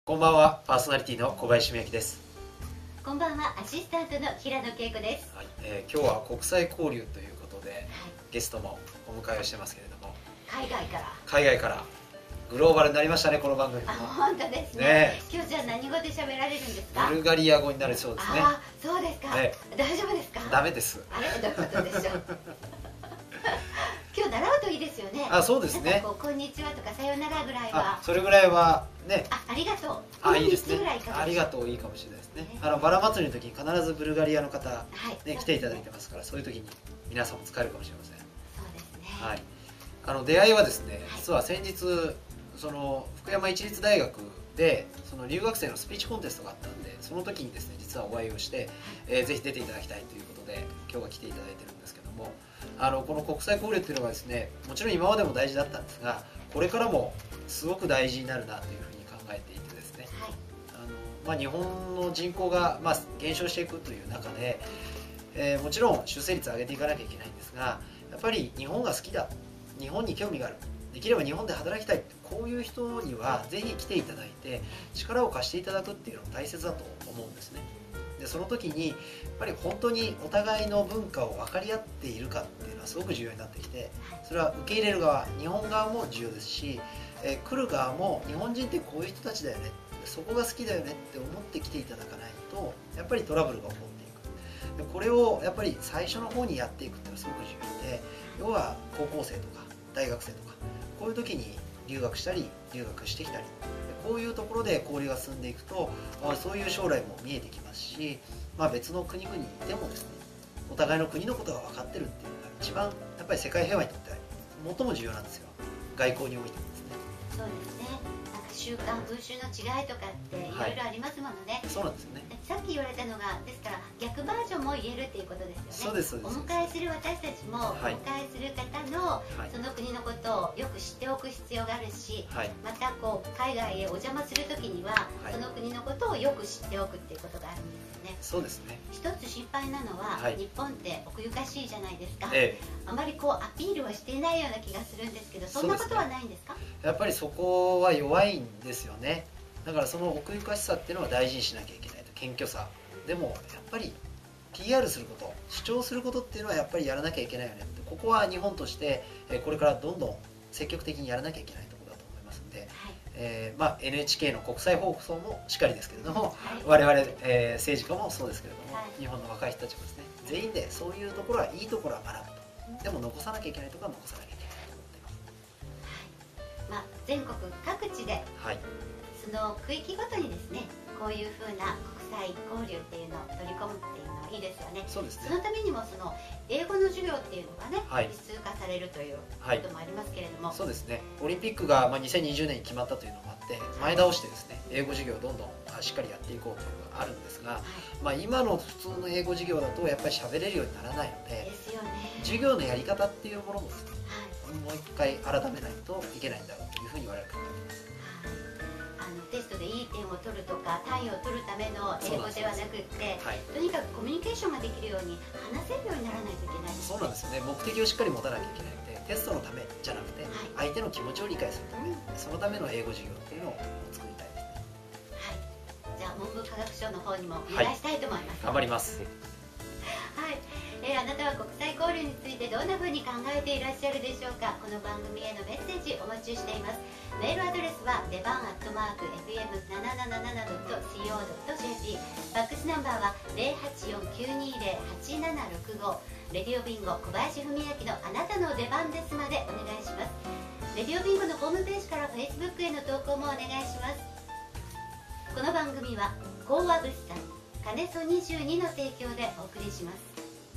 こんばんは、パーソナリティの小林美幸です。 こんばんは、アシスタントの平野恵子です。 はい、今日は国際交流ということで、ゲストもお迎えをしてますけれども、 海外からグローバルになりましたね、この番組も。 本当ですね。今日じゃあ何語で喋られるんですか？ ブルガリア語になるそうですね。 そうですか。大丈夫ですか？ ダメです。 あれ、どういうことでしょう。今日習うといいですよね。 そうですね。 こんにちはとかさよならぐらいは。 それぐらいはね。 ありがとう。 いいですね。ありがとういいかもしれないですね。バラ祭りの時に必ずブルガリアの方ね来ていただいてますから、そういう時に皆さんも使えるかもしれません。 そうですね。 はい。出会いはですね、実は先日その福山市立大学でその留学生のスピーチコンテストがあったんで、その時にですね実はお会いをして、ぜひ出ていただきたいということで今日は来ていただいてるんですけども、この国際交流っていうのはですね、もちろん今までも大事だったんですが、これからもすごく大事になるなというふうに考えていてですね、日本の人口が減少していくという中で、もちろん出生率を上げていかなきゃいけないんですが、やっぱり日本が好きだ、日本に興味がある、できれば日本で働きたい、こういう人にはぜひ来ていただいて力を貸していただくっていうのが大切だと思うんですね。でその時にやっぱり本当にお互いの文化を分かり合っているかっていうのはすごく重要になってきて、それは受け入れる側、日本側も重要ですし、来る側も日本人ってこういう人たちだよね、そこが好きだよねって思って来ていただかないとやっぱりトラブルが起こっていく。でこれをやっぱり最初の方にやっていくっていうのはすごく重要で、要は高校生とか大学生とかこういう時に留学したり留学してきたり、こういうところで交流が進んでいくとそういう将来も見えてきますし、別の国々でもですね、お互いの国のことが分かってるっていうのが一番やっぱり世界平和にとっては最も重要なんですよ、外交においてもですね。 そうですね。なんか習慣風習の違いとかっていろいろありますものね。 そうなんですよね。 さっき言われたのが、ですから逆バージョンも言えるっていうことですよね。 そうです。 お迎えする私たちも、お迎えする方のその国のことをよく知っておく必要があるし、また海外へお邪魔するときには、その国のことをよく知っておくっていうことがあるんですよね。 そうですね。 一つ心配なのは、日本って奥ゆかしいじゃないですか。あまりアピールはしていないような気がするんですけど、そんなことはないんですか？ やっぱりそこは弱いんですよね。だからその奥ゆかしさっていうのは大事にしなきゃいけないと、謙虚さでもやっぱり PR すること、主張することっていうのはやっぱりやらなきゃいけないよねって、ここは日本としてこれからどんどん積極的にやらなきゃいけないところだと思いますので、NHK の国際放送もしっかりですけれども、我々、政治家もそうですけれども、日本の若い人たちもですね、全員でそういうところはいいところは学ぶと、でも残さなきゃいけないところは残さなきゃいけないと思っています。 全国各地で、その区域ごとにですね、こういうふうな国際交流っていうのを取り込むっていうのはいいですよね。 そうですね。 そのためにもその英語の授業っていうのがね、必須化されるということもありますけれども、 そうですね。オリンピックが2020年に決まったというのもあって、前倒してですね、英語授業をどんどんしっかりやっていこうというのがあるんですが、今の普通の英語授業だとやっぱり喋れるようにならないので、授業のやり方っていうものもですね、もう一回改めないといけないんだろうというふうに我々考えています。 テストでいい点を取るとか単位を取るための英語ではなくって、とにかくコミュニケーションができるように話せるようにならないといけないですね。 そうなんですよね。目的をしっかり持たなきゃいけないので、テストのためじゃなくて、相手の気持ちを理解するため、そのための英語授業っていうのを作りたいですね。 じゃあ文部科学省の方にもお願いしたいと思います。 頑張ります。 あなたは国際交流についてどんなふうに考えていらっしゃるでしょうか。この番組へのメッセージお待ちしています。メールアドレスは出番@fm777.co.jp、ファックスナンバーは084-920-8765、レディオビンゴ小林文明のあなたの出番ですまでお願いします。レディオビンゴのホームページから Facebook への投稿もお願いします。この番組は講和物産金曽22の提供でお送りします。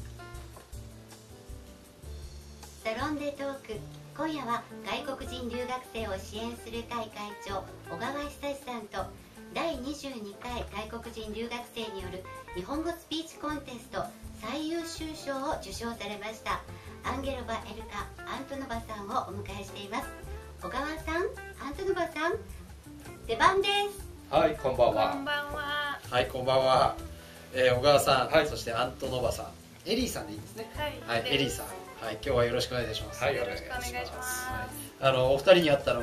サロンでトーク、今夜は外国人留学生を支援する会会長小川久さんと、第22回外国人留学生による日本語スピーチコンテスト最優秀賞を受賞されましたアンゲロバ・エルカ・アントノバさんをお迎えしています。小川さん、アントノバさん、出番です。 はい、こんばんは。 こんばんは。はい、こんばんは。小川さん、そしてアントノバさん、エリーさんでいいですね。はい、エリーさん、今日はよろしくお願いいたします。 はい、よろしくお願いします。 お二人に会ったのは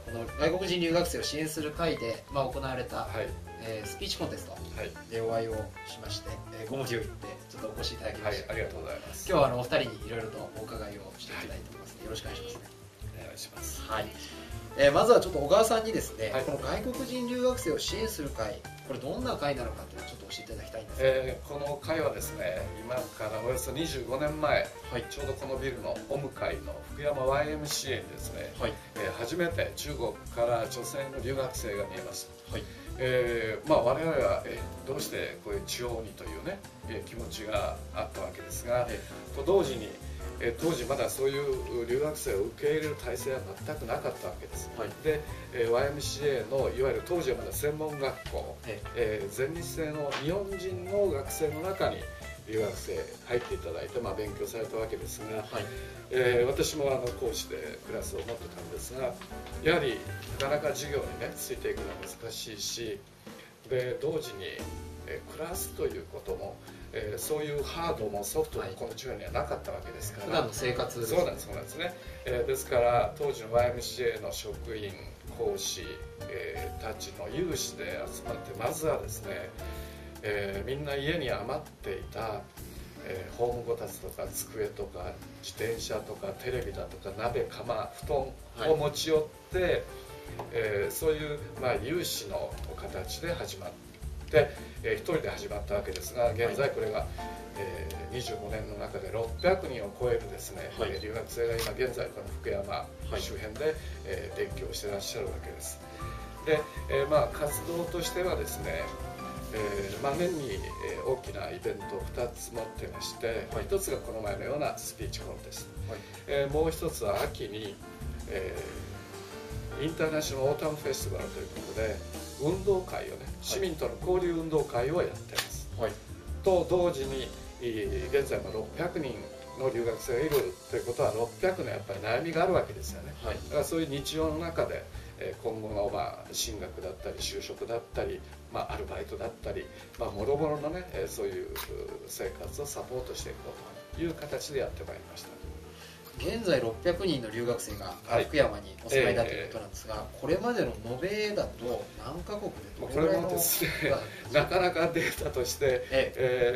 この外国人留学生を支援する会で、行われた、 はい、 スピーチコンテストはいでお会いをしまして、ご無事を言ってちょっとお越しいただきまはい、 した。 ありがとうございます。 今日はお二人にいろいろとお伺いをしていきたいと思いますので、よろしくお願いしますね。 お願いします。 はい。まずはちょっと小川さんにですね、 はい、 この外国人留学生を支援する会、これどんな会なのかというのをちょっと教えていただきたいんですこの会はですね、今からおよそ25年前、 はい、 ちょうどこのビルのお向かいの福山 YMCA にですね、 はい、 初めて中国から女性の留学生が見えます。 はい、 我々は、どうしてこういう地方にというね、気持ちがあったわけですが、と同時に当時まだそういう留学生を受け入れる体制は全くなかったわけです、はい、で、YMCA のいわゆる当時はまだ専門学校、全日制の日本人の学生の中に留学生入っていただいて、勉強されたわけですが、はい、私も講師でクラスを持ってたんですが、やはりなかなか授業にねついていくのは難しいし、で同時にクラスということもそういうハードもソフトもこの地方にはなかったわけですから、 普段の生活ですね。 そうなんですね、ですから当時の YMCA の職員講師、たちの有志で集まってまずはですね、みんな家に余っていた、ホームこたつとか机とか自転車とかテレビだとか鍋釜布団を持ち寄って、そういう、有志の形で始まって、一人で始まったわけですが、現在これが、25年の中で600人を超えるですね、はい、留学生が今現在この福山周辺で、勉強してらっしゃるわけです。で、活動としてはですね、年に大きなイベントを2つ持ってまして、はい、1つがこの前のようなスピーチコンテスト、はい、もう1つは秋に、インターナショナルオータムフェスティバルということで運動会をね、市民との交流運動会をやっています、はい、と同時に現在も600人の留学生がいるということは600のやっぱり悩みがあるわけですよね、はい、だからそういう日常の中で今後の進学だったり就職だったり、アルバイトだったり、もろもろのねそういう生活をサポートしていこうという形でやってまいりました。 現在600人の留学生が福山にお住まいだということなんですが、これまでの延べだと何カ国でどれぐらいの、 これもですねなかなかデータとして、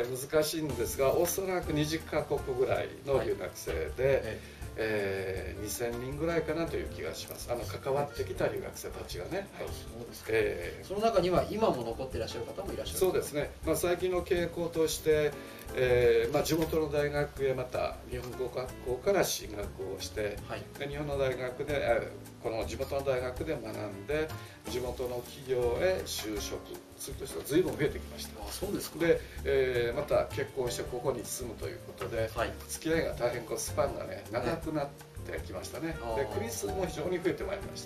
難しいんですが、おそらく20カ国ぐらいの留学生で、2000人ぐらいかなという気がします。関わってきた留学生たちがね、はい、 そうですか。その中には今も残っていらっしゃる方もいらっしゃる。 そうですね、最近の傾向として、地元の大学へまた日本語学校から進学をして、はい、で日本の大学でこの地元の大学で学んで地元の企業へ就職するという人が随分増えてきました。 あ、そうですか。 で、また結婚してここに住むということで、はい、付き合いが大変スパンがね長くなってきましたね。でクリスも非常に増えてまいりました。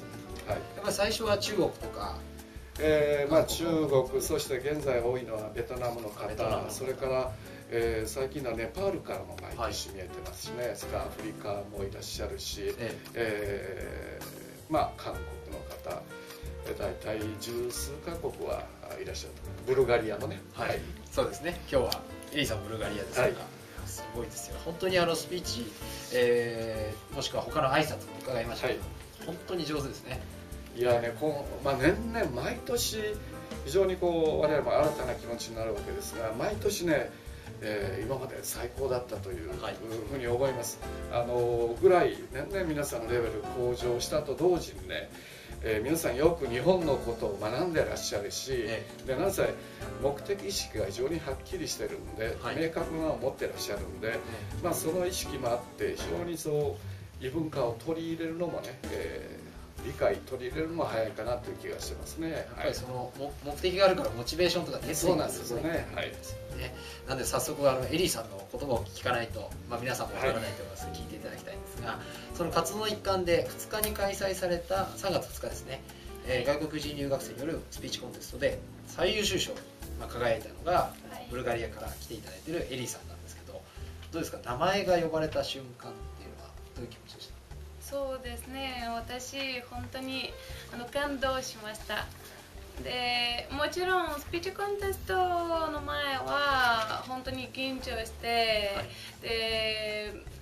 はい、 やっぱり最初は中国とか中国、そして現在多いのはベトナムの方、それから、最近のはネパールからも毎年見えてますしね、それからアフリカもいらっしゃるし、韓国の方、大体十数カ国はいらっしゃると思います。ブルガリアのね、 はい、そうですね。今日はエリさんブルガリアですが、すごいですよ。本当にスピーチ、もしくは他の挨拶も伺いましたけど、本当に上手ですね。 いやね、年々毎年非常に我々も新たな気持ちになるわけですが、毎年ね、今まで最高だったというふうに思います。ぐらい年々皆さんのレベル向上したと同時にね、皆さんよく日本のことを学んでらっしゃるし、でなぜ目的意識が非常にはっきりしてるんで、明確なのを持ってらっしゃるんで、その意識もあって非常に異文化を取り入れるのもね、理解取り入れるのも早いかなという気がしてますね。 やっぱりその目的があるからモチベーションとか出てそうなんですよね。はい。 なんで早速エリーさんの言葉を聞かないと、皆さんもわからないと思いますので聞いていただきたいんですが、その活動の一環で2日に開催された3月2日ですね、外国人留学生によるスピーチコンテストで最優秀賞に輝いたのがブルガリアから来ていただいているエリーさんなんですけど、どうですか、名前が呼ばれた瞬間っていうのはどういう気持ちでした？ そうですね、私本当に感動しました。でもちろんスピーチコンテストの前は本当に緊張して、はい、で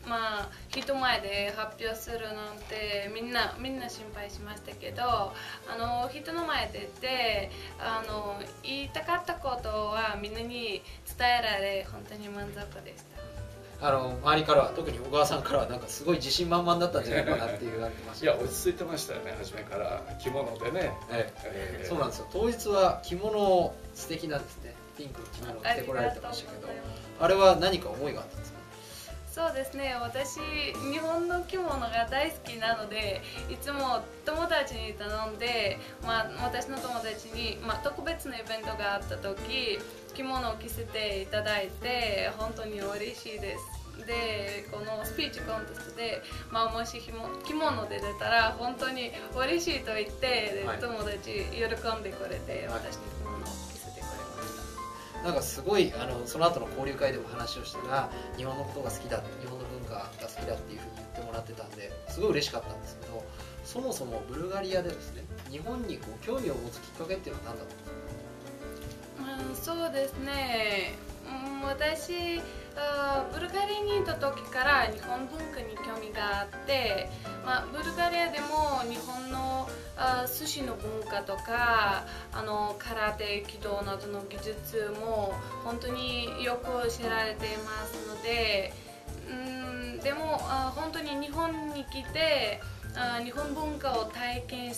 人前で発表するなんてみんな心配しましたけど、人の前で出て言いたかったことはみんなに伝えられ本当に満足でした。 周りからは、特に小川さんからはなんかすごい自信満々だったんじゃないかなって言われてました。 いや落ち着いてましたよね、初めから着物でね。 そうなんですよ。当日は着物素敵なんですね。ピンクの着物を着てこられてましたけど、あれは何か思いがあったんですか？ そうですね、私日本の着物が大好きなので、いつも友達に頼んで、私の友達に、特別なイベントがあった時着物を着せていただいて本当に嬉しいです。でこのスピーチコンテストで、もし着物で出たら本当に嬉しいと言って、友達喜んでくれて、私の着物を着せてくれました。 なんかすごいその後の交流会でも話をしたら、日本のことが好きだ、日本の文化が好きだっていうふうに言ってもらってたんで、すごい嬉しかったんですけど、そもそもブルガリアでですね、日本に興味を持つきっかけっていうのは何だったんですか？ そうですね、私ブルガリアにいた時から日本文化に興味があって、ブルガリアでも日本の寿司の文化とか空手、弓道などの技術も本当によく知られていますので、でも本当に日本に来て日本文化を体験して、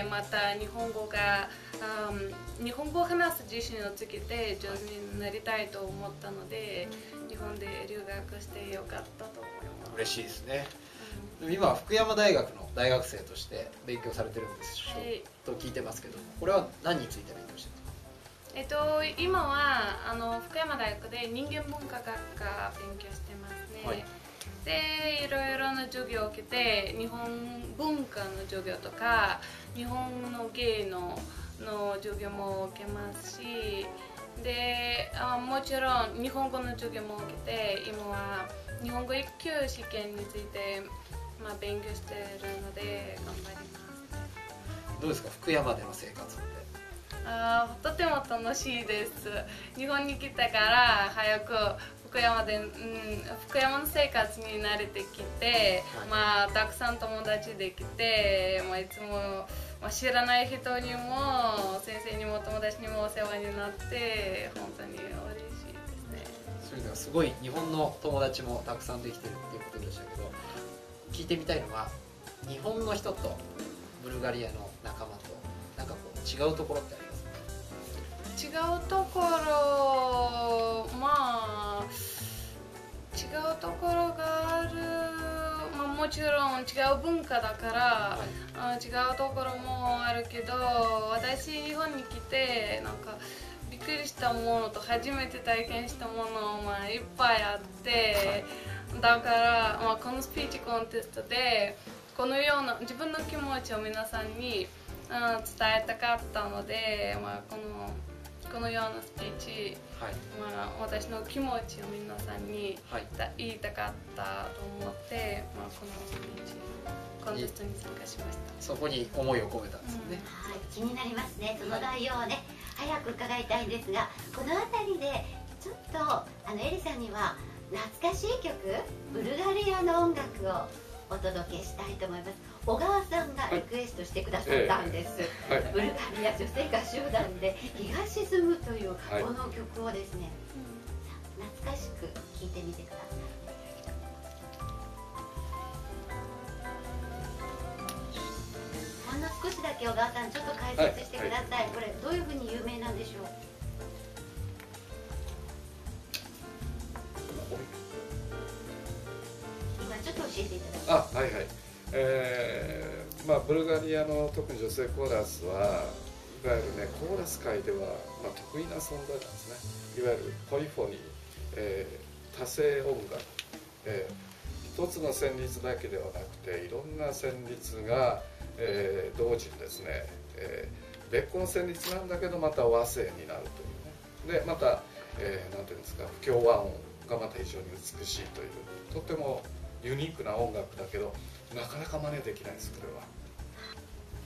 また日本語を話す自信をつけて上手になりたいと思ったので、日本で留学してよかったと思います。 嬉しいですね。今は福山大学の大学生として勉強されてるんですと聞いてますけども、これは何について勉強してるんですか？ 今は福山大学で人間文化学科勉強してますね。でいろいろな授業を受けて、日本文化の授業とか日本の芸能の授業も受けますし、でもちろん日本語の授業も受けて、今は日本語1級試験について、勉強しているので頑張ります。 どうですか、福山での生活って？ とても楽しいです。日本に来たから早く福山の生活に慣れてきて、たくさん友達できて、いつも、知らない人にも先生にも友達にもお世話になって本当に嬉しいですね。 それではすごい日本の友達もたくさんできてるっていうことでしたけど、聞いてみたいのは、日本の人とブルガリアの仲間となんか違うところってありますか？ 違うところ、違うところがある、もちろん違う文化だから、違うところもあるけど、私日本に来てなんかびっくりしたものと初めて体験したものいっぱいあって、だから、このスピーチコンテストでこのような自分の気持ちを皆さんに伝えたかったので、このようなスピーチ、私の気持ちを皆さんに言いたかったと思って、このスピーチコンテストに参加しました。 そこに思いを込めたんですね。 気になりますね。その内容をね、早く伺いたいんですが、この辺りでちょっとエリさんには懐かしい曲、ブルガリアの音楽をお届けしたいと思います。小川さんがリクエストしてくださったんです、ブルガリア女性歌集団で「日が沈む」というこの曲をですね、懐かしく聴いてみてください。ほんの少しだけ小川さんちょっと解説してください。これどういうふうに有名なんでしょう？今ちょっと教えていただきます。 ブルガリアの特に女性コーラスはいわゆるね、コーラス界では、得意な存在なんですね。いわゆるポリフォニー、多声音楽、一つの旋律だけではなくていろんな旋律が、同時にですね、別個の旋律なんだけどまた和声になるというね。でまた、なんていうんですか、不協和音がまた非常に美しいという、とてもユニークな音楽だけどなかなか真似できないです、これは。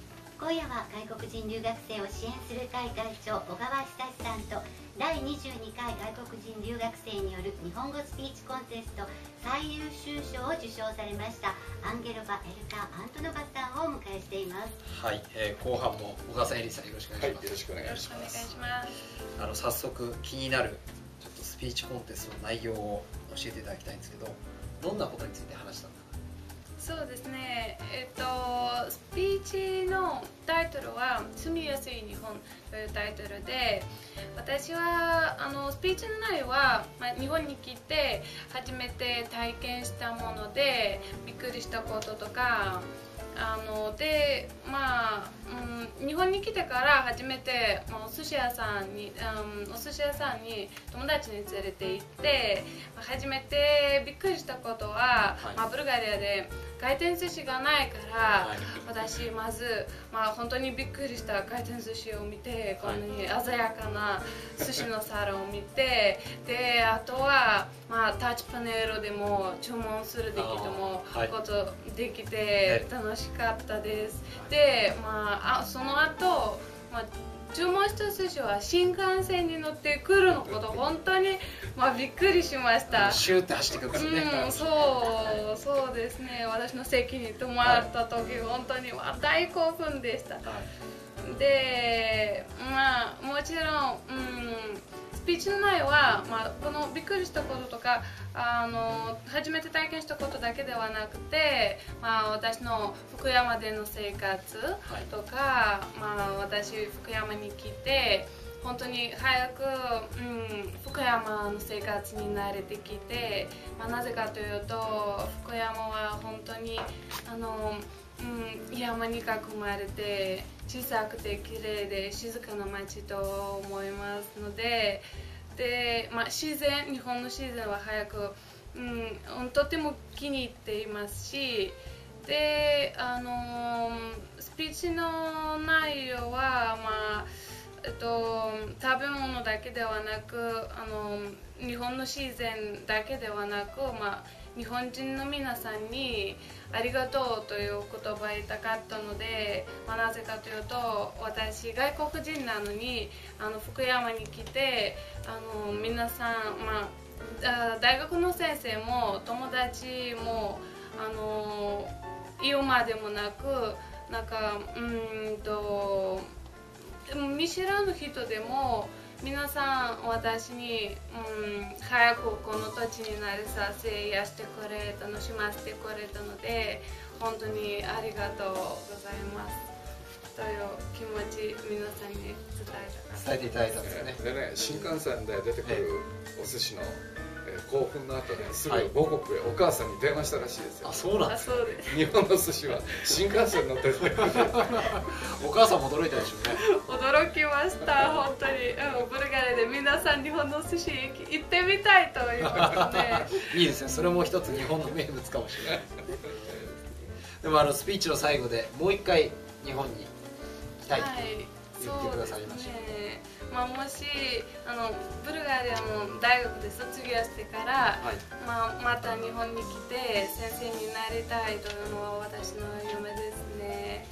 今夜は外国人留学生を支援する会会長小川久さんと第22回外国人留学生による日本語スピーチコンテスト最優秀賞を受賞されましたアンゲロバ・エルカ・アントノバさんをお迎えしています。 はい、後半も小川さん、エリーさんよろしくお願いします。 よろしくお願いします。 早速気になるちょっとスピーチコンテストの内容を教えていただきたいんですけど、どんなことについて話したんですか？ そうですね、スピーチのタイトルは住みやすい日本というタイトルで、私はスピーチの内容は、日本に来て初めて体験したものでびっくりしたこととかで、日本に来てから初めてお寿司屋さんに友達に連れて行って初めてびっくりしたことは、ブルガリアで回転寿司がないから、私まず、本当にびっくりした回転寿司を見て、こんなに鮮やかな寿司の皿を見て、であとは、タッチパネルでも注文することできて楽しかったです。で、その後、注文した寿司は新幹線に乗ってくるのこと本当に、びっくりしました。 シューって走ってくるんですね。 そうですね。私の席に泊まった時、本当に大興奮でした。で、もちろん、スピーチの内容は、このびっくりしたこととか初めて体験したことだけではなくて、私の福山での生活とか、私福山に来て本当に早く、福山の生活に慣れてきて、なぜかというと福山は本当に山に囲まれて小さくて綺麗で静かな街と思いますので、日本の自然は早く、とても気に入っていますし、でスピーチの内容は、食べ物だけではなく日本の自然だけではなく、日本人の皆さんにありがとうという言葉を言いたかったので、なぜかというと私外国人なのに福山に来て皆さん、大学の先生も友達も言うまでもなく見知らぬ人でも皆さん私に、早くこの土地に慣れさせ癒してくれ楽しませてくれたので本当にありがとうございますという気持ち皆さんに伝えていただいたんですよね。 でね、新幹線で出てくるお寿司の興奮の後ですぐ母国へお母さんに電話したらしいですよ。 そうなんですね。 日本の寿司は新幹線乗ってるお母さんも驚いたでしょうね。 驚きました本当に、ブルガリアで皆さん日本の寿司行ってみたいということでいいですね。それも一つ日本の名物かもしれないでもスピーチの最後でもう一回日本に来たいと言ってくださいました。 もしブルガリアの大学で卒業してから、また日本に来て先生になりたいというのは私の夢ですね。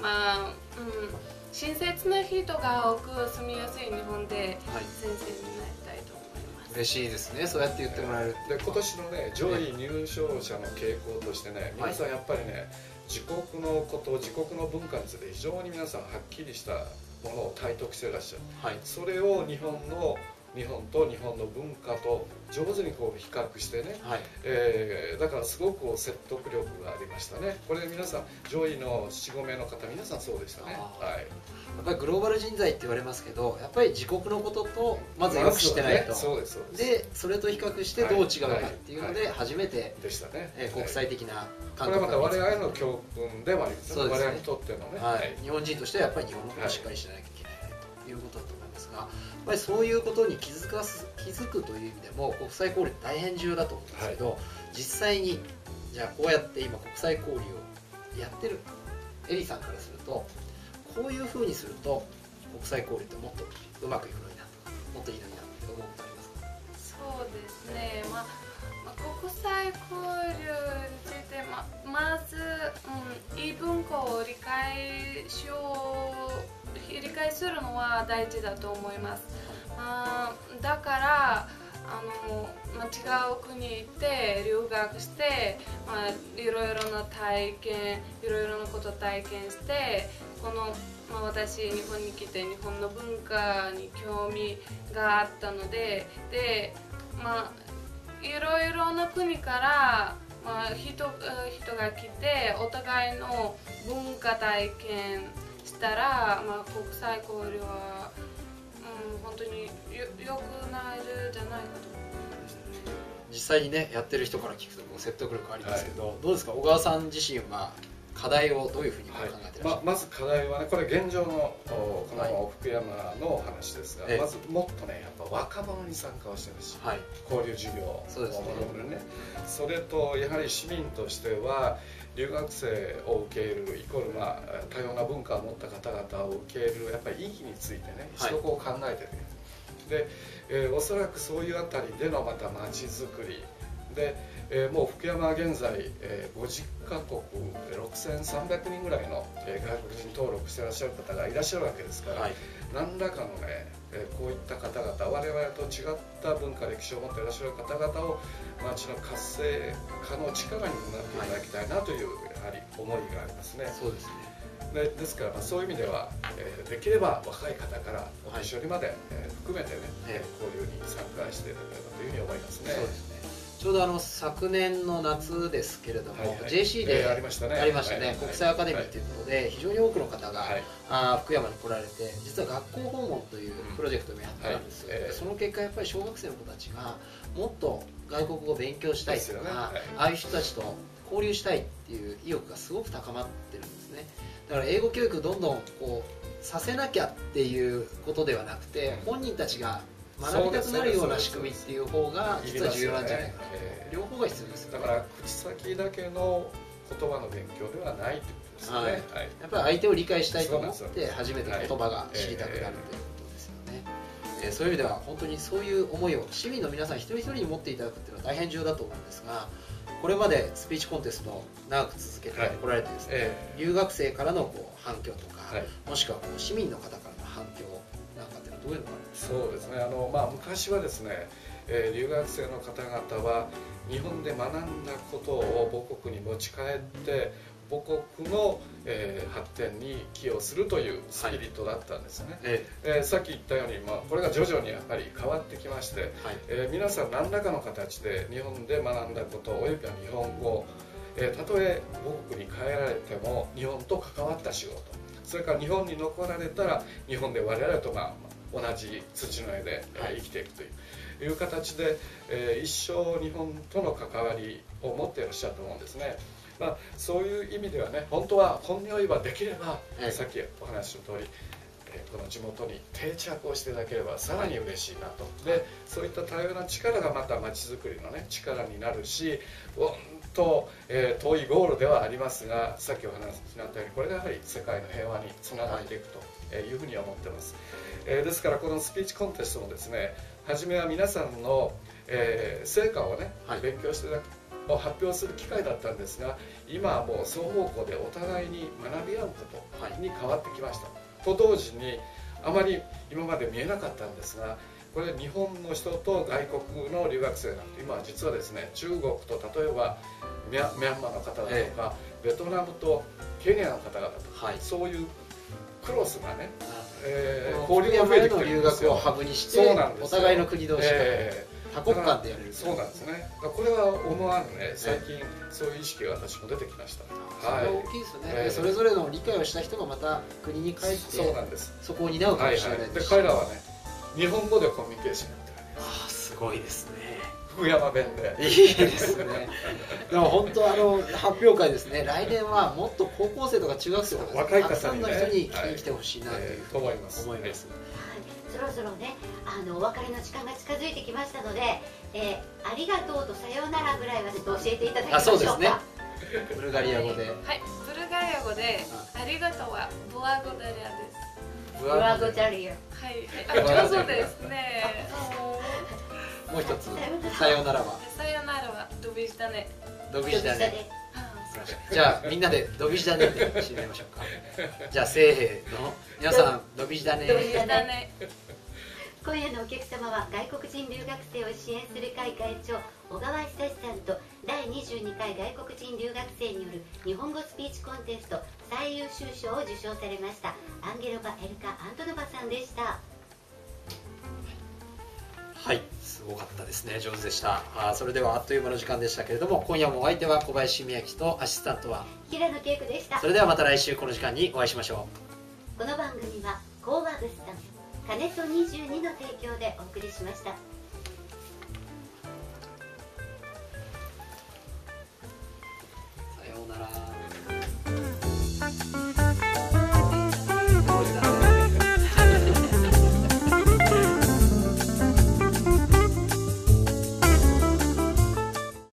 親切な人が多く住みやすい日本で先生になりたいと思います。 嬉しいですね、そうやって言ってもらえる。 で今年のね上位入賞者の傾向としてね、皆さんやっぱりね自国のこと自国の文化について非常に皆さんはっきりしたものを体得してらっしゃる、それを日本と日本の文化と上手にこう比較してね、だからすごく説得力がありましたね。これ皆さん上位の 4,5 名の方皆さんそうでしたね。やっぱりグローバル人材って言われますけど、やっぱり自国のこととまずよく知ってないと、でそれと比較してどう違うかっていうので初めて国際的な感覚が、これはまた我々の教訓でもあります。我々にとってのね、 日本人としてはやっぱり日本のことをしっかりしなきゃいけないということだと思いますが、やっぱりそういうことに気づくという意味でも国際交流大変重要だと思うんですけど、実際にじゃあこうやって今国際交流をやってるエリさんからすると、こういうふうにすると国際交流ってもっとうまくいくのになとか、もっといいのになって思うことありますか？ そそうですね、国際交流について、まず、異文化を理解するのは大事だと思います。だから違う国に行って留学して、いろいろな体験、いろいろなことを体験して、私日本に来て日本の文化に興味があったので、いろいろな国から、人が来てお互いの文化体験したら、国際交流は、本当に良くなるんじゃないかと思いますね。 実際にねやってる人から聞くと説得力ありますけど、どうですか、小川さん自身は課題をどういうふうに考えてらっしゃるか。 まず課題はね、これ現状のこの福山のお話ですが、まずもっとねやっぱ若者に参加をしてほしい、交流授業を学ぶね。それとやはり市民としては留学生を受け入れるイコール、多様な文化を持った方々を受け入れるやっぱり意義についてね一度考えてね、で、おそらくそういうあたりでのまた街づくりで、もう福山は現在、50カ国6300人ぐらいの、外国人登録していらっしゃる方がいらっしゃるわけですから、何らかのね、こういった方々、我々と違った文化歴史を持っていらっしゃる方々を街の活性化の力にもなっていただきたいなというやはり思いがありますね。 そうですね。 ですから、そういう意味では、できれば若い方からお年寄りまで、含めてね、交流に参加していただければというふうに思いますね。 そうですね。ちょうど昨年の夏ですけれども、JC でありましたね、国際アカデミーということで非常に多くの方が福山に来られて、実は学校訪問というプロジェクトもやってたんですよ。その結果やっぱり小学生の子たちがもっと外国語を勉強したいとか、ああいう人たちと交流したいっていう意欲がすごく高まってるんですね。だから英語教育どんどんさせなきゃっていうことではなくて、本人たちが学びたくなるような仕組みっていう方が実は重要なんじゃないかな、両方が必要ですよね。 だから口先だけの言葉の勉強ではないということですね。 やっぱり相手を理解したいと思って初めて言葉が知りたくなるということですよね。そういう意味では本当にそういう思いを市民の皆さん一人一人に持っていただくっていうのは大変重要だと思うんですが、これまでスピーチコンテストを長く続けてこられてですね、留学生からの反響とか、もしくは市民の方からの反響なんかっていうのはどういうのがあるんですか。 そうですね、昔はですね、留学生の方々は日本で学んだことを母国に持ち帰って母国の、発展に寄与するというスピリットだったんですね。さっき言ったように、これが徐々にやっぱり変わってきまして、皆さん何らかの形で日本で学んだことおよびは日本語、たとえ母国に帰られても日本と関わった仕事、それから日本に残られたら日本で我々と同じ土の上で生きていくという形で、一生日本との関わりを持っていらっしゃると思うんですね。そういう意味ではね、本当は本音を言えばできれば、さっきお話しした通り、この地元に定着をしていただければさらに嬉しいなと。でそういった多様な力がまた街づくりのね力になるし、本当、遠いゴールではありますが、さっきお話になったようにこれがやはり世界の平和につながっていくというふうに思ってます。ですからこのスピーチコンテストもですね、初めは皆さんの、成果をね、勉強していただくを発表する機会だったんですが、今はもう双方向でお互いに学び合うことに変わってきました。と同時にあまり今まで見えなかったんですが、これ日本の人と外国の留学生なんて今実はですね、中国と例えばミャンマーの方だとか、ベトナムとケニアの方々とか、そういうクロスがね、 交流が増えてきてるんですよ。留学をハブにしてお互いの国同士で多国間でやれる。 そうなんですね。これは思わぬね、最近そういう意識が私も出てきました。 それは大きいですね。それぞれの理解をした人がまた国に帰ってそこを担うかもしれないです。 彼らはね、日本語でコミュニケーションやってるんです。 すごいですね。 福山弁で。 いいですね。でも本当発表会ですね。来年はもっと高校生とか中学生とか若いたくさ方にんの人に聞きに来てほしいなというふうに思います。 そろそろね、お別れの時間が近づいてきましたので、ありがとうとさようならぐらいはちょっと教えていただきましょうか。 そうですね。ブルガリア語で。 はい、ブルガリア語でありがとうはブラゴダリアです。 ブラゴダリア。 はい、上手ですね。 もう一つさようならはさよならはドビジだね。 ドビジだね。 あじゃあみんなでドビジだねって締めましょうか。じゃあせーの、皆さんドビジだね。 ドビジドビジだね。 今夜のお客様は外国人留学生を支援する会会長小川久さんと第22回外国人留学生による日本語スピーチコンテスト最優秀賞を受賞されましたアンゲロバ・エルカ・アントノバさんでした。 はい、すごかったですね、上手でした。それではあっという間の時間でしたけれども、今夜もお相手は小林美明とアシスタントは平野恵子でした。 それではまた来週この時間にお会いしましょこの番組はコーワグスさん金戸22の提供でお送りしました。